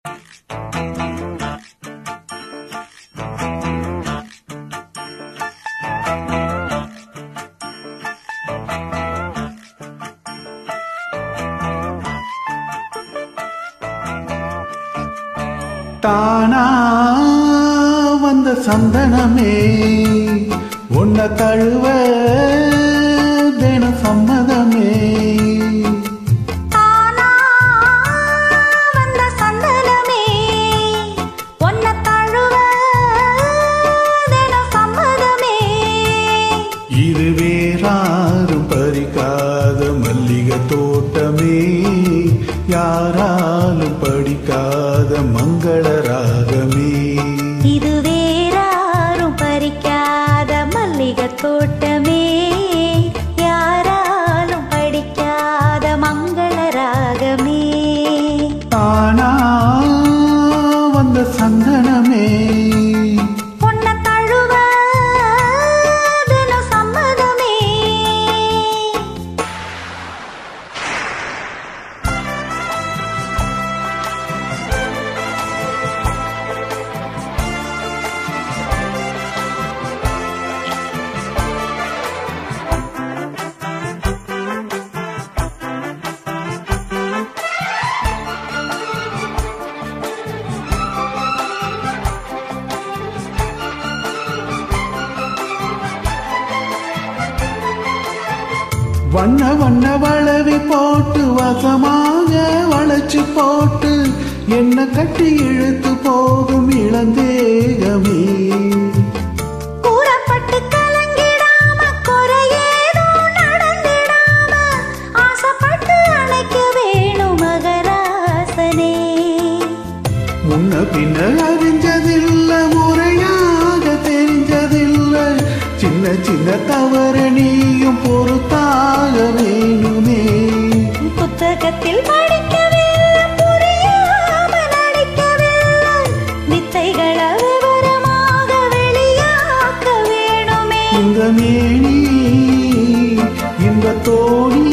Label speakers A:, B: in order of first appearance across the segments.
A: தானா வந்த சந்தனமே உன்னை தழுவ தினம் சம்மதமே.
B: தானா வந்த சந்தனமே உன்னை தழுவ தினம் சம்மதமே.
A: இது வேறாரும் பறிக்காத மல்லிகை தோட்டமே, யாராலும் படிக்காத மங்கள ராகமே.
B: இது வேறாரும் பறிக்காத மல்லிகை தோட்டமே, யாராலும் படிக்காத மங்கள ராகமே.
A: தானா வந்த சந்தனமே
B: உன்னை தழுவ தினம் சம்மதமே.
A: வண்ண வண்ண வளவி போட்டு வசமாக வளைச்சு போட்டு என்ன கட்டி இழுத்து போகும் இளந்தேகமே.
B: கூறப்பட்டு கலங்கிடாம குறையேதோ நடந்திடாம ஆசைப்பட்டு அணைக்க வேணும் மகராசனே.
A: முன்ன பின்ன அறிஞ்சதில்ல, முறையாக தெரிஞ்சதில்ல, சின்ன சின்ன தவறு நீயும் பொறுத்தாக வேணுமே.
B: புத்தகத்தில் படிக்கவில்லை, புரியாம நடிக்கவில்லை, வித்தைகளை விவரமாக வெளியாக்க வேணுமே.
A: இந்த மேனி இந்த தோணி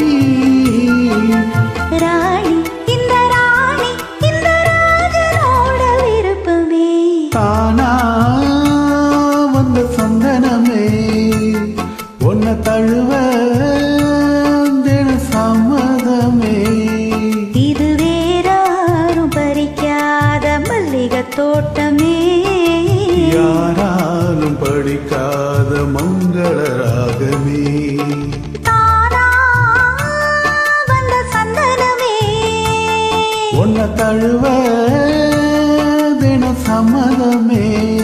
B: ராணி இந்த ராணி இந்த ராஜனோட விருப்பமே.
A: தானா வந்த சந்தனமே உன்னை தழுவ தின சம்மதமே.
B: இது வேறாரும் பறிக்காத மல்லிகை தோட்டமே,
A: யாராலும் படிக்காத மங்கள ராகமே.
B: தானா வந்த சந்தனமே
A: உன்னை தழுவ தின சம்மதமே.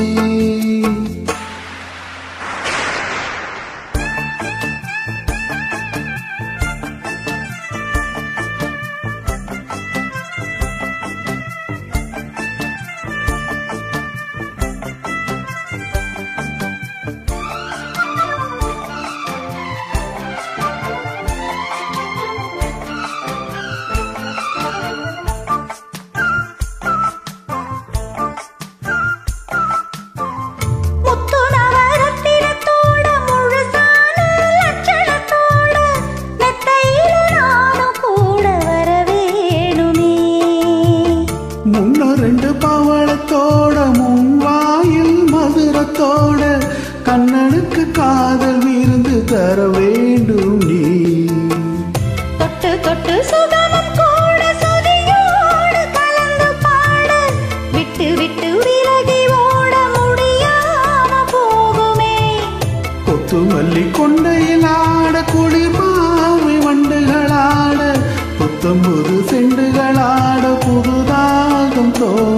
A: கண்ணனுக்கு காதல் விருந்து தர வேண்டும் நீ.
B: தொட்டு தொட்டு சுகமும் கூட சுதியோடு கலந்து பாட, விட்டு விட்டு விலகி ஓட முடியாம போகுமே.
A: கொத்து மல்லி கொண்டையில் ஆட, குளிர் மாவி வண்டுகளாட, புத்தம்புது செண்டுகளாட, புதுதாகம் தோ